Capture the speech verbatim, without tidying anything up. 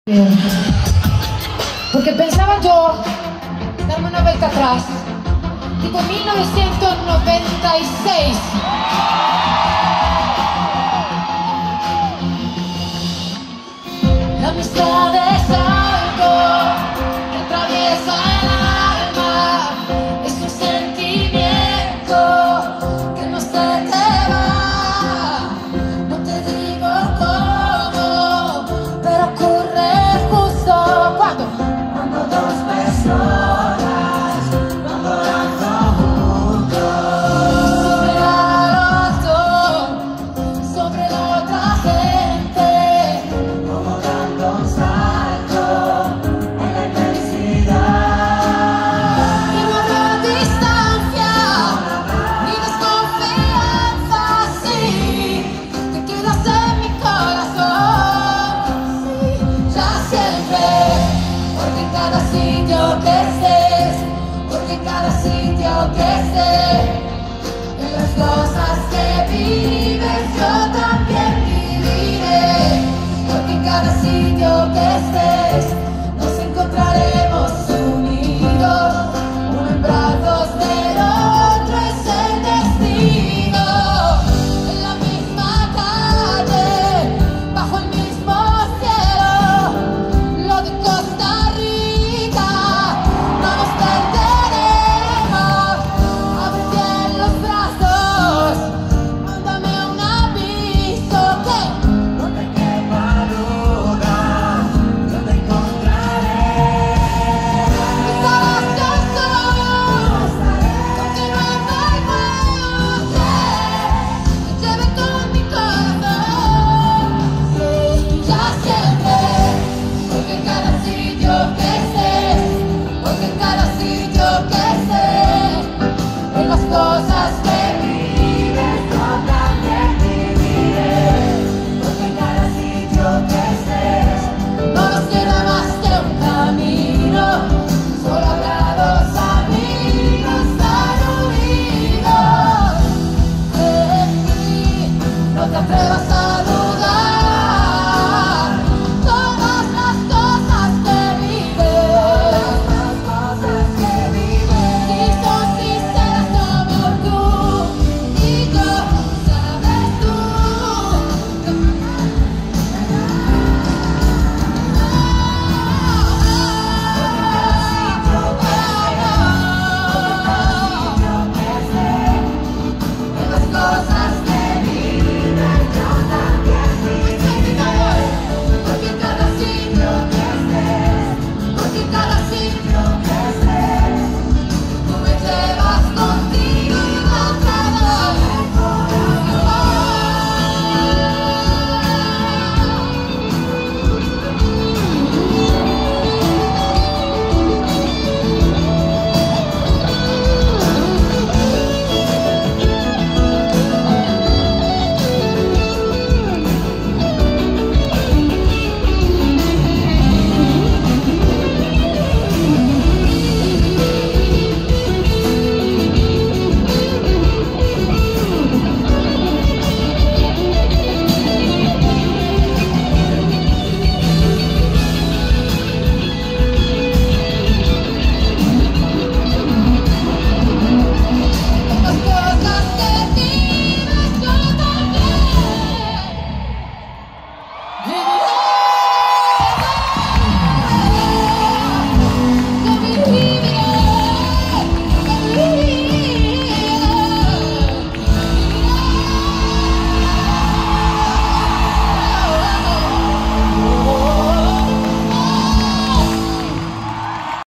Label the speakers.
Speaker 1: Porque pensaba yo darme una vuelta atrás, tipo mil novecientos noventa y seis. La amistad es algo que atraviesa el alma, es un sentimiento que no se te va. No te digo cómo, pero ocurre justo cuando cuando dos personas van volando juntos sobre algo, sobre la otra gente, como dando un salto en la inmensidad. Y no habrá distancia ni desconfianza, sí, te quedas en mi corazón, sí, ya siempre, porque en cada sitio que estés, porque en cada sitio que estés, en las cosas que vives yo también viviré, porque en cada sitio que estés.